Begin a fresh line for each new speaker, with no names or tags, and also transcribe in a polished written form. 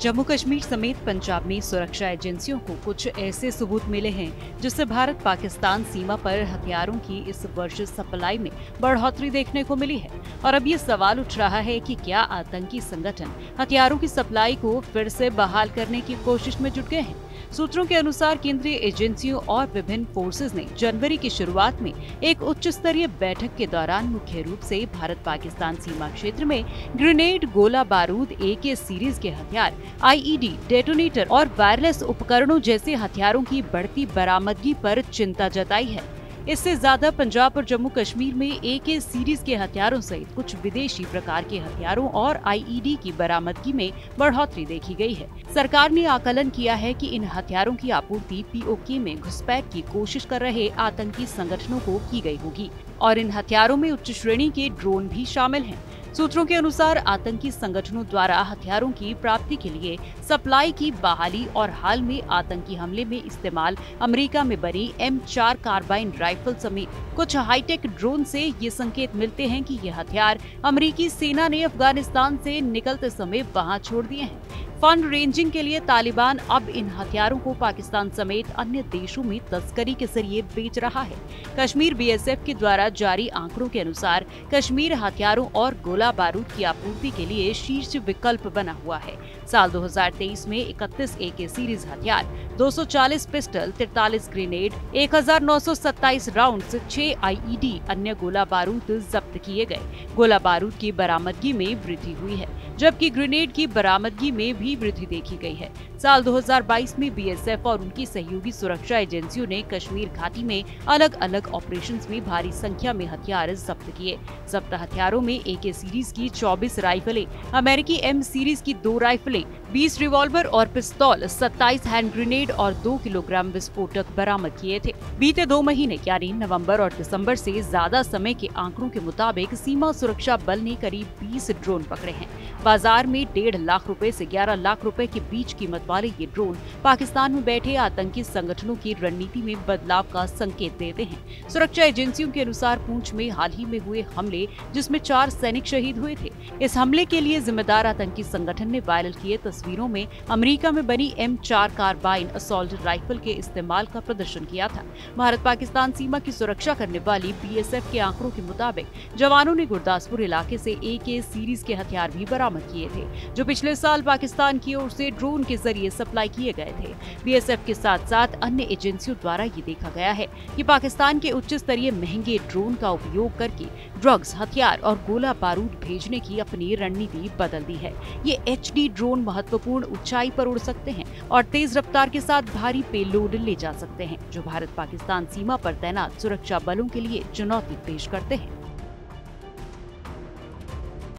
जम्मू कश्मीर समेत पंजाब में सुरक्षा एजेंसियों को कुछ ऐसे सबूत मिले हैं जिससे भारत पाकिस्तान सीमा पर हथियारों की इस वर्ष सप्लाई में बढ़ोतरी देखने को मिली है। और अब ये सवाल उठ रहा है कि क्या आतंकी संगठन हथियारों की सप्लाई को फिर से बहाल करने की कोशिश में जुट गए हैं। सूत्रों के अनुसार केंद्रीय एजेंसियों और विभिन्न फोर्सेज ने जनवरी की शुरुआत में एक उच्च स्तरीय बैठक के दौरान मुख्य रूप से भारत पाकिस्तान सीमा क्षेत्र में ग्रेनेड, गोला बारूद, AK सीरीज के हथियार, IED, डेटोनेटर और वायरलेस उपकरणों जैसे हथियारों की बढ़ती बरामदगी पर चिंता जताई है। इससे ज्यादा पंजाब और जम्मू कश्मीर में AK सीरीज के हथियारों सहित कुछ विदेशी प्रकार के हथियारों और IED की बरामदगी में बढ़ोतरी देखी गई है। सरकार ने आकलन किया है कि इन हथियारों की आपूर्ति POK में घुसपैठ की कोशिश कर रहे आतंकी संगठनों को की गई होगी और इन हथियारों में उच्च श्रेणी के ड्रोन भी शामिल हैं। सूत्रों के अनुसार आतंकी संगठनों द्वारा हथियारों की प्राप्ति के लिए सप्लाई की बहाली और हाल में आतंकी हमले में इस्तेमाल अमेरिका में बनी M4 कार्बाइन राइफल समेत कुछ हाईटेक ड्रोन से ये संकेत मिलते हैं कि ये हथियार अमेरिकी सेना ने अफगानिस्तान से निकलते समय वहां छोड़ दिए हैं। फंड रेंजिंग के लिए तालिबान अब इन हथियारों को पाकिस्तान समेत अन्य देशों में तस्करी के जरिए बेच रहा है। कश्मीर BSF के द्वारा जारी आंकड़ों के अनुसार कश्मीर हथियारों और गोला बारूद की आपूर्ति के लिए शीर्ष विकल्प बना हुआ है। साल 2023 में 31 AK सीरीज हथियार, 240 पिस्टल, 43 ग्रेनेड, 1927 राउंड्स, 6 IED, अन्य गोला बारूद जब्त किए गए। गोला बारूद की बरामदगी में वृद्धि हुई है, जबकि ग्रेनेड की बरामदगी में भी वृद्धि देखी गई है। साल 2022 में BSF और उनकी सहयोगी सुरक्षा एजेंसियों ने कश्मीर घाटी में अलग अलग ऑपरेशंस में भारी संख्या में हथियार जब्त किए। जब्त हथियारों में AK सीरीज की 24 राइफलें, अमेरिकी M सीरीज की 2 राइफलें, 20 रिवॉल्वर और पिस्तौल, 27 हैंड ग्रेनेड और 2 किलोग्राम विस्फोटक बरामद किए थे। बीते 2 महीने यानी नवंबर और दिसंबर से ज्यादा समय के आंकड़ों के मुताबिक सीमा सुरक्षा बल ने करीब 20 ड्रोन पकड़े हैं। बाजार में 1.5 लाख रुपए से 11 लाख रुपए के बीच कीमत वाले ये ड्रोन पाकिस्तान में बैठे आतंकी संगठनों की रणनीति में बदलाव का संकेत देते हैं। सुरक्षा एजेंसियों के अनुसार पुंछ में हाल ही में हुए हमले, जिसमें 4 सैनिक शहीद हुए थे, इस हमले के लिए जिम्मेदार आतंकी संगठन ने वायरल किए तस्वीरों में अमेरिका में बनी M4 कार्बाइन असॉल्ट राइफल के इस्तेमाल का प्रदर्शन किया था। भारत पाकिस्तान सीमा की सुरक्षा करने वाली BSF के आंकड़ों के मुताबिक जवानों ने गुरदासपुर इलाके से AK सीरीज के हथियार भी बरामद किए थे, जो पिछले साल पाकिस्तान की ओर से ड्रोन के जरिए सप्लाई किए गए थे। BSF के साथ साथ अन्य एजेंसियों द्वारा ये देखा गया है कि पाकिस्तान के उच्च स्तरीय महंगे ड्रोन का उपयोग करके ड्रग्स, हथियार और गोला बारूद भेजने की अपनी रणनीति बदल दी है। ये HD ड्रोन महत्वपूर्ण ऊंचाई पर उड़ सकते हैं और तेज रफ्तार के साथ भारी पेलोड ले जा सकते हैं, जो भारत पाकिस्तान सीमा पर तैनात सुरक्षा बलों के लिए चुनौती पेश करते हैं।